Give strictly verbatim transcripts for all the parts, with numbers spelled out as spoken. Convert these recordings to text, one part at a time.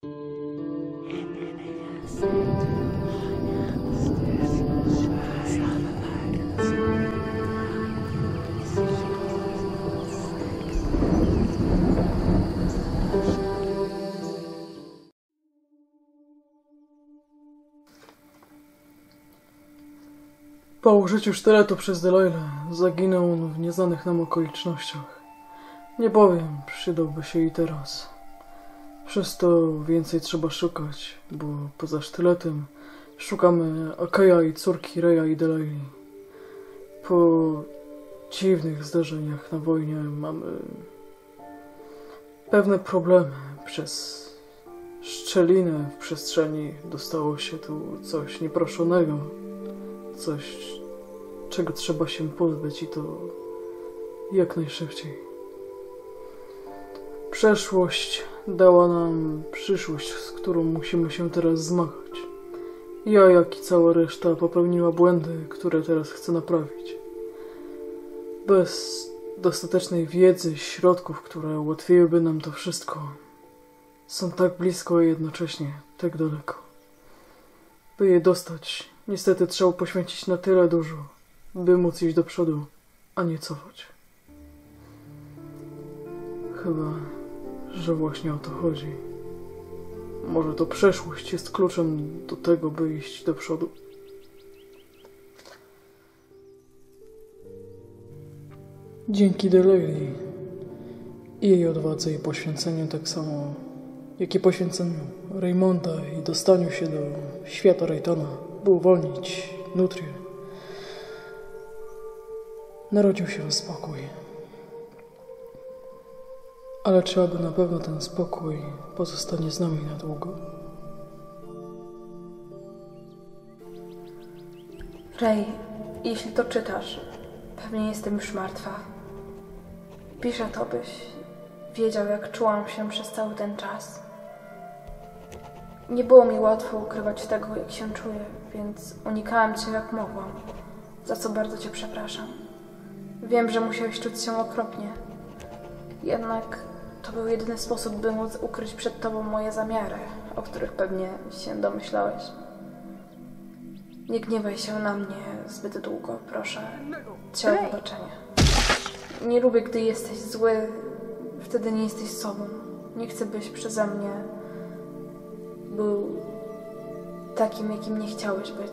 Po użyciu sztyletu przez Delilah zaginął on w nieznanych nam okolicznościach. Nie powiem, przydałby się i teraz. Przez to więcej trzeba szukać, bo poza sztyletem szukamy Akaja i córki Reya i Delilah. Po dziwnych zdarzeniach na wojnie mamy pewne problemy. Przez szczelinę w przestrzeni dostało się tu coś nieproszonego. Coś, czego trzeba się pozbyć i to jak najszybciej. Przeszłość dała nam przyszłość, z którą musimy się teraz zmagać. Ja, jak i cała reszta, popełniła błędy, które teraz chcę naprawić. Bez dostatecznej wiedzy, środków, które ułatwiłyby nam to wszystko, są tak blisko, a jednocześnie tak daleko. By je dostać, niestety trzeba poświęcić na tyle dużo, by móc iść do przodu, a nie cofać. Chyba, że właśnie o to chodzi. Może to przeszłość jest kluczem do tego, by iść do przodu. Dzięki Delilah i jej odwadze i poświęceniu, tak samo jak i poświęceniu Raymonda i dostaniu się do świata Raytona, by uwolnić Nutrię, narodził się spokój. Ale czy aby na pewno ten spokój pozostanie z nami na długo? Ray, jeśli to czytasz, pewnie jestem już martwa. Piszę to, byś wiedział, jak czułam się przez cały ten czas. Nie było mi łatwo ukrywać tego, jak się czuję, więc unikałam cię jak mogłam, za co bardzo cię przepraszam. Wiem, że musiałeś czuć się okropnie. Jednak to był jedyny sposób, by móc ukryć przed tobą moje zamiary, o których pewnie się domyślałeś. Nie gniewaj się na mnie zbyt długo, proszę cię o wybaczenie. Nie lubię, gdy jesteś zły, wtedy nie jesteś sobą. Nie chcę, byś przeze mnie był takim, jakim nie chciałeś być.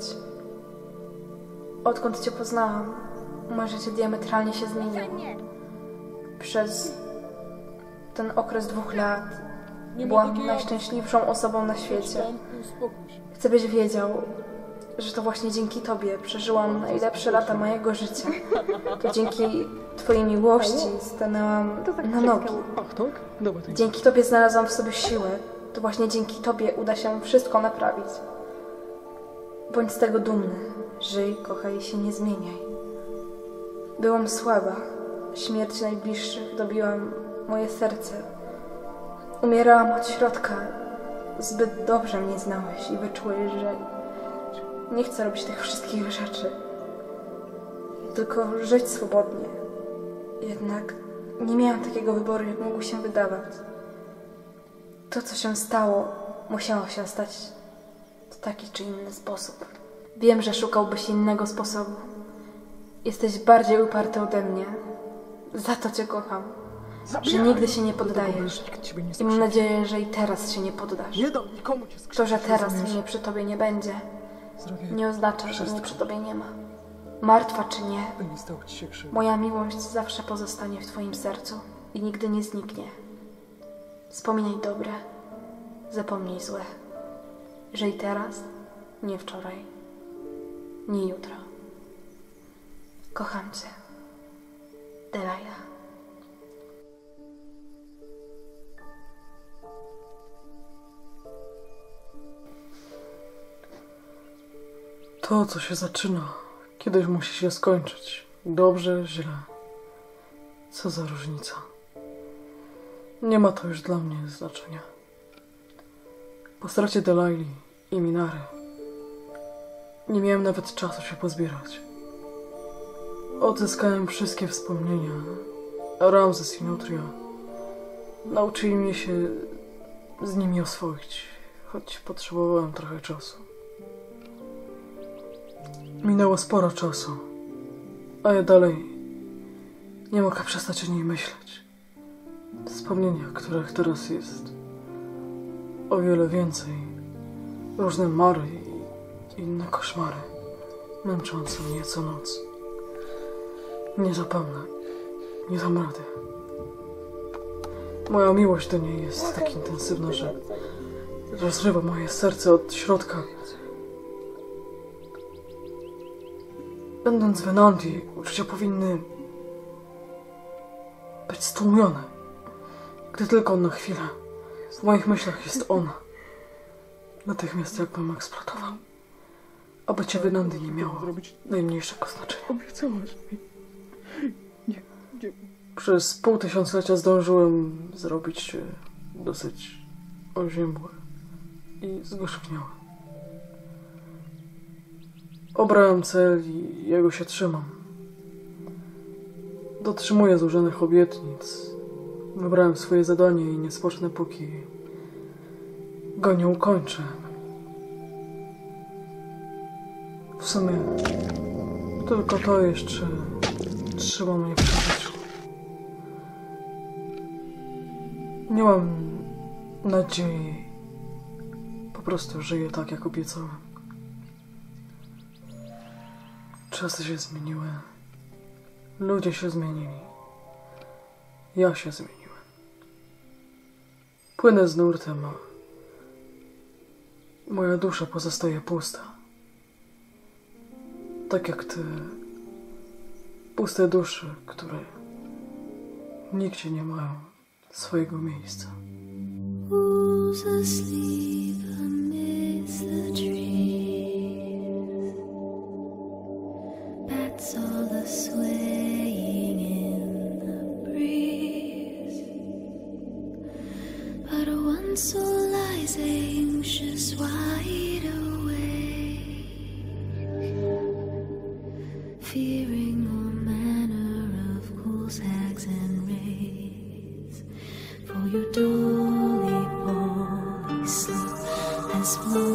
Odkąd cię poznałam, moje życie diametralnie się zmieniło. Przez ten okres dwóch lat byłam najszczęśliwszą osobą na świecie. Chcę, byś wiedział, że to właśnie dzięki tobie przeżyłam najlepsze lata mojego życia. To dzięki twojej miłości stanęłam na nogi. Dzięki tobie znalazłam w sobie siłę. To właśnie dzięki tobie uda się wszystko naprawić. Bądź z tego dumny. Żyj, kochaj i się nie zmieniaj. Byłam słaba. Śmierć najbliższych dobiła moje serce. Umierałam od środka. Zbyt dobrze mnie znałeś i wyczułeś, że nie chcę robić tych wszystkich rzeczy. Tylko żyć swobodnie. Jednak nie miałam takiego wyboru, jak mógł się wydawać. To, co się stało, musiało się stać w taki czy inny sposób. Wiem, że szukałbyś innego sposobu. Jesteś bardziej uparty ode mnie. Za to cię kocham. Że nigdy się nie poddajesz. I mam nadzieję, że i teraz się nie poddasz. To, że teraz mnie przy tobie nie będzie, nie oznacza, że mnie przy tobie nie ma. Martwa czy nie, moja miłość zawsze pozostanie w twoim sercu i nigdy nie zniknie. Wspominaj dobre, zapomnij złe. Żyj teraz, nie wczoraj, nie jutro. Kocham cię. Delilah. To, co się zaczyna, kiedyś musi się skończyć. Dobrze, źle. Co za różnica. Nie ma to już dla mnie znaczenia. Po stracie Delilah i Minary nie miałem nawet czasu się pozbierać. Odzyskałem wszystkie wspomnienia. Ramzes i Nutria nauczyli mnie się z nimi oswoić, choć potrzebowałem trochę czasu. Minęło sporo czasu, a ja dalej nie mogę przestać o niej myśleć. Wspomnienia, których teraz jest o wiele więcej, różne mary i inne koszmary, męczące mnie co noc. Nie zapomnę, nie dam rady. Moja miłość do niej jest tak intensywna, że rozrywa moje serce od środka. Będąc w Enandii, uczucia powinny być stłumione. Gdy tylko na chwilę w moich myślach jest ona, natychmiast jakbym eksplodował. A bycie w Enandii nie miało najmniejszego znaczenia. Obiecałaś mi. Nie, nie. Przez pół tysiąclecia zdążyłem zrobić się dosyć oziębły i zgorzkniały. Obrałem cel i jego się trzymam. Dotrzymuję złożonych obietnic. Wybrałem swoje zadanie i nie spocznę, póki go nie ukończę. W sumie tylko to jeszcze trzyma mnie przy życiu. Nie mam nadziei. Po prostu żyję tak, jak obiecałem. Czasy się zmieniły. Ludzie się zmienili. Ja się zmieniłem. Płynę z nurtem, a moja dusza pozostaje pusta. Tak jak te puste dusze, które nigdzie nie mają swojego miejsca. Who's asleep amidst the trees? Bats all the swaying in the breeze. But one soul lies anxious, wide awake, fearing all manner of ghouls, hags and wraiths. For your dolly, poly sleep has flown.